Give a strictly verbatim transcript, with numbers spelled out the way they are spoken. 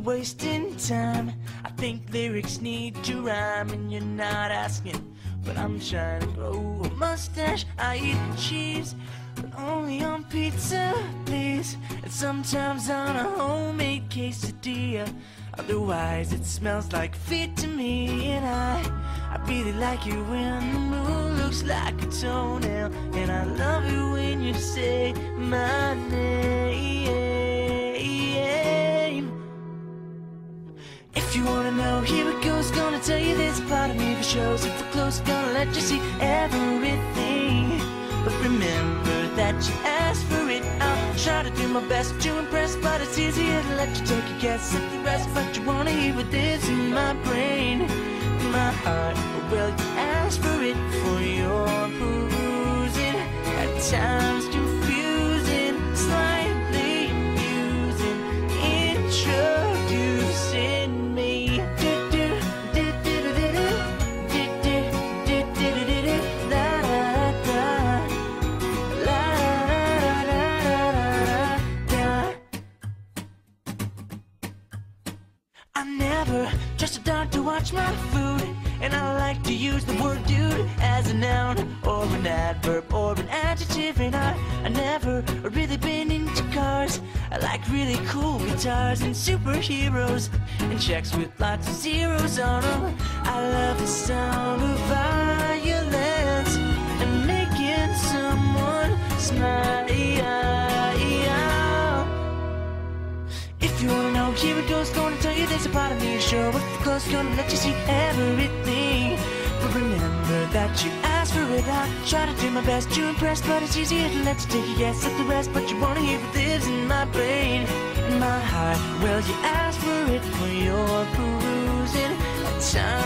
wasting time. I think lyrics need to rhyme, and you're not asking, but I'm trying to grow a mustache. I eat cheese, but only on pizza, please. And sometimes on a homemade quesadilla. Otherwise it smells like feet to me. And I, I really like it when the moon looks like a toenail. And I love it when you say my name. If you wanna know, here it goes. Gonna tell you this part of me that shows. If we're close, gonna let you see everything. But remember that you asked for it. I'll try to do my best to impress, but it's easier to let you take a guess at the rest. But you wanna hear what lives in my brain, in my heart. Well, you asked for it for your perusing. At times confusing, slightly amusing, introducing me. I never trust a dog to watch my food, and I like to use the word dude as a noun or an adverb or an adjective. And I, I never really been into cars. I like really cool guitars and superheroes and checks with lots of zeros on them. I love the sound of violence and making someone smile. If you wanna know, here it goes. Gonna tell you there's a part of me to show. If you're close, gonna let you see everything. But remember that you asked for it. I try to do my best to impress, but it's easier to let you take a guess at the rest. But you wanna hear what lives in my brain, in my heart. Well, you asked for it for your perusing. At times